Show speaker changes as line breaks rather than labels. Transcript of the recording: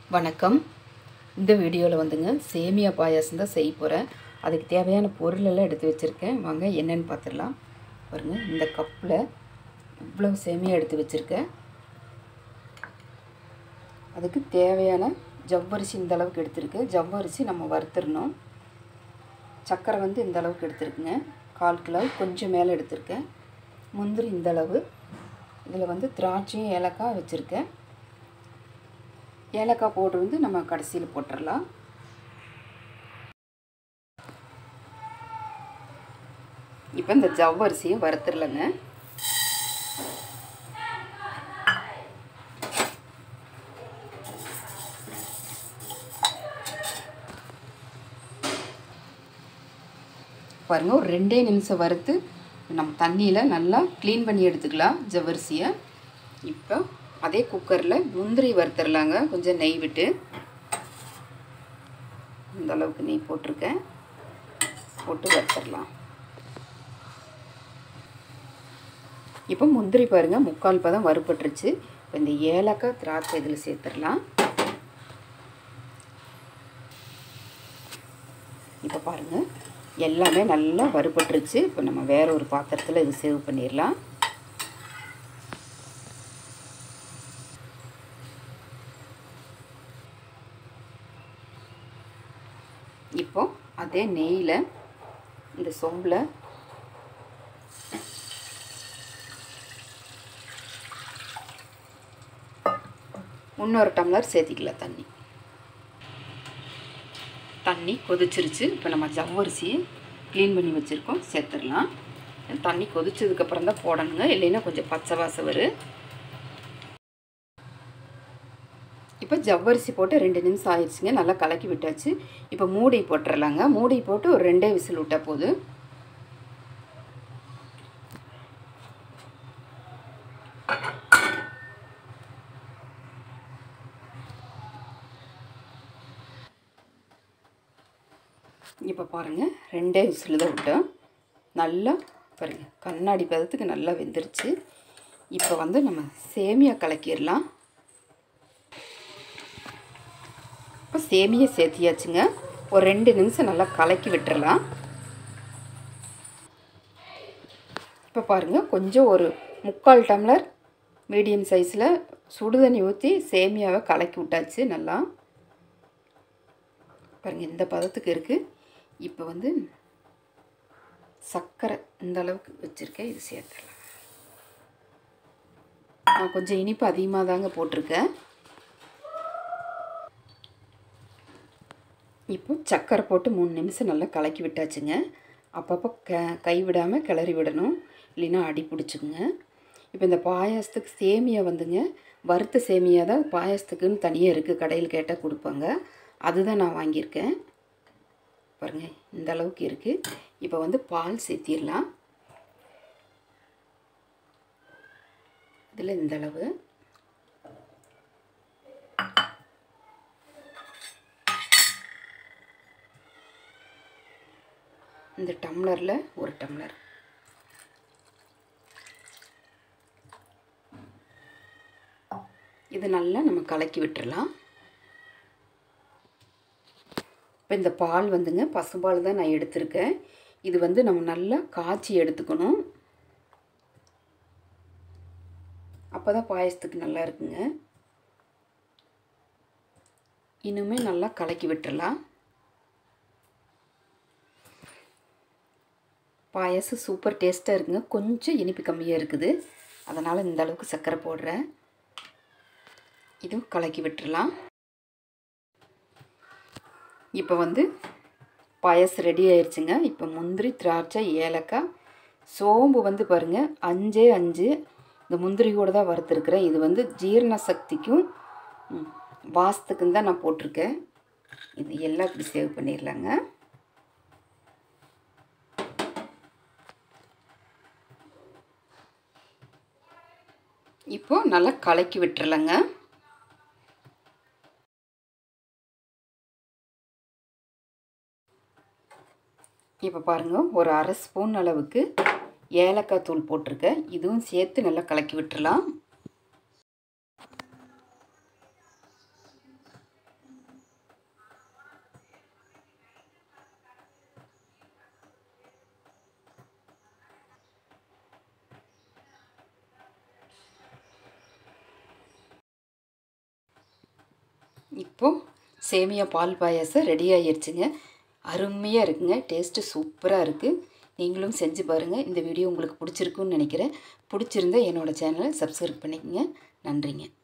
வணக்கம். இந்த வீடியோவில் வந்துங்க சேமியா பாயாசம் தான் செய்ய போகிறேன். அதுக்கு தேவையான பொருளெல்லாம் எடுத்து வச்சுருக்கேன். வாங்க என்னென்னு பார்த்துடலாம். பாருங்கள், இந்த கப்பில் இவ்வளோ சேமியா எடுத்து வச்சுருக்கேன். அதுக்கு தேவையான ஜவ்வரிசி இந்த அளவுக்கு எடுத்துருக்கேன். ஜவ்வரிசி நம்ம வறுத்துடணும். சர்க்கரை வந்து இந்த அளவுக்கு எடுத்துருக்குங்க, 1/4 கிலோ, கொஞ்சம் மேலே எடுத்துருக்கேன். முந்திரி இந்த அளவு. இதில் வந்து திராட்சையும் ஏலக்காய் வச்சுருக்கேன். ஏலக்காய் பவுடர் வந்து நம்ம கடைசியில் போட்டுடலாம். இப்போ இந்த ஜவ்வரிசியும் வறுத்துடலைங்க. பாருங்கள், ஒரு 2 நிமிஷம் வறுத்து நம்ம தண்ணியில் நல்லா க்ளீன் பண்ணி எடுத்துக்கலாம் ஜவ்வரிசியை. இப்போ அதே குக்கரில் முந்திரி வறுத்துடலாங்க. கொஞ்சம் நெய் விட்டு, இந்த அளவுக்கு நெய் போட்டிருக்கேன், போட்டு வறுத்துடலாம். இப்போ முந்திரி பாருங்கள் 3/4 பதம் வறுபட்டுருச்சு. இப்போ இந்த ஏலக்காய் திராட்சை இதில் சேர்த்துடலாம். இப்போ பாருங்கள், எல்லாமே நல்லா வறுபட்டுருச்சு. இப்போ நம்ம வேற ஒரு பாத்திரத்தில் இது சேவ் பண்ணிடலாம். இப்போ அதே நெய்யில் இந்த சொம்பில் இன்னொரு டம்ளர் சேர்த்திக்கலாம் தண்ணி. தண்ணி கொதிச்சிருச்சு. இப்போ நம்ம ஜவ்வரிசியை க்ளீன் பண்ணி வச்சுருக்கோம், சேர்த்துடலாம். தண்ணி கொதிச்சதுக்கப்புறம் தான் போடணுங்க, இல்லைன்னா கொஞ்சம் பச்சை வாசம் வரும். இப்போ ஜவ்வரிசி போட்டு 2 நிமிஷம் ஆயிடுச்சுங்க, நல்லா கலக்கி விட்டாச்சு. இப்போ மூடி போட்டுடலாங்க. மூடி போட்டு ஒரு 2 விசில் விட்டால் போதும். இப்போ பாருங்கள், 2 விசில் தான் விட்டோம். நல்லா பாருங்கள், கண்ணாடி பதத்துக்கு நல்லா வெந்துருச்சு. இப்போ வந்து நம்ம சேமியா கலக்கிடலாம். இப்போ சேமியா சேர்த்தியாச்சுங்க. ஒரு 2 நிமிஷம் நல்லா கலக்கி விட்டுறலாம். இப்போ பாருங்கள், கொஞ்சம் ஒரு 3/4 டம்ளர் மீடியம் சைஸில் சுடுதண்ணி ஊற்றி சேமியாவை கலக்கி விட்டாச்சு நல்லா. பாருங்கள், இந்த பதத்துக்கு இருக்குது. இப்போ வந்து சர்க்கரை இந்த அளவுக்கு வச்சுருக்கேன், இது சேர்த்துடலாம். நான் கொஞ்சம் இனிப்பு அதிகமாக தாங்க போட்டிருக்கேன். இப்போ சர்க்கரை போட்டு 3 நிமிஷம் நல்லா கலக்கி விட்டாச்சுங்க. அப்பப்போ கை விடாமல் கிளறி விடணும், இல்லைன்னா அடி பிடிச்சிக்குங்க. இப்போ இந்த பாயாசத்துக்கு சேமியா வந்துங்க, வறுத்த சேமியா தான் பாயாசத்துக்குன்னு தனியாக இருக்குது, கடையில் கேட்டால் கொடுப்பாங்க. அதுதான் நான் வாங்கியிருக்கேன். பாருங்கள், இந்த அளவுக்கு இருக்குது. இப்போ வந்து பால் சேர்த்திடலாம். இதில் இந்த அளவு. இந்த டம்ளரில் 1 டம்ளர். இது நல்லா நம்ம கலக்கி விட்டுறலாம். இப்போ இந்த பால் வந்துங்க பசும்பால் தான் நான் எடுத்திருக்கேன். இது வந்து நம்ம நல்லா காய்ச்சி எடுத்துக்கணும், அப்போ தான் பாயசத்துக்கு நல்லா இருக்குங்க. இன்னுமே நல்லா கலக்கி விட்டுறலாம். பாயாசம் சூப்பர் டேஸ்ட்டாக இருக்குங்க. கொஞ்சம் இனிப்பு கம்மியாக இருக்குது, அதனால் இந்த அளவுக்கு சர்க்கரை போடுறேன். இதுவும் கலக்கி விட்டுறலாம். இப்போ வந்து பாயாசம் ரெடி ஆயிடுச்சுங்க. இப்போ முந்திரி, திராட்சை, ஏலக்காய், சோம்பு வந்து பாருங்கள் 5 இந்த முந்திரி கூட தான் வறுத்துருக்குறேன். இது வந்து ஜீரண சக்திக்கும் வாசத்துக்கும் தான் நான் போட்டிருக்கேன். இது எல்லாம் இப்படி சேவ் பண்ணிடலாங்க. இப்போ நல்லா கலக்கி விட்டுறலாங்க. இப்போ பாருங்கள், ஒரு 1/2 ஸ்பூன் அளவுக்கு ஏலக்காய் தூள் போட்டிருக்கேன். இதுவும் சேர்த்து நல்லா கலக்கி விட்டுறலாம். இப்போது சேமியா பால் பாயாசம் ரெடி ஆகிடுச்சுங்க. அருமையாக இருக்குங்க. டேஸ்ட்டு சூப்பராக இருக்குது. நீங்களும் செஞ்சு பாருங்கள். இந்த வீடியோ உங்களுக்கு பிடிச்சிருக்குன்னு நினைக்கிறேன். பிடிச்சிருந்தா என்னோடய சேனலை சப்ஸ்கிரைப் பண்ணிக்கங்க. நன்றிங்க.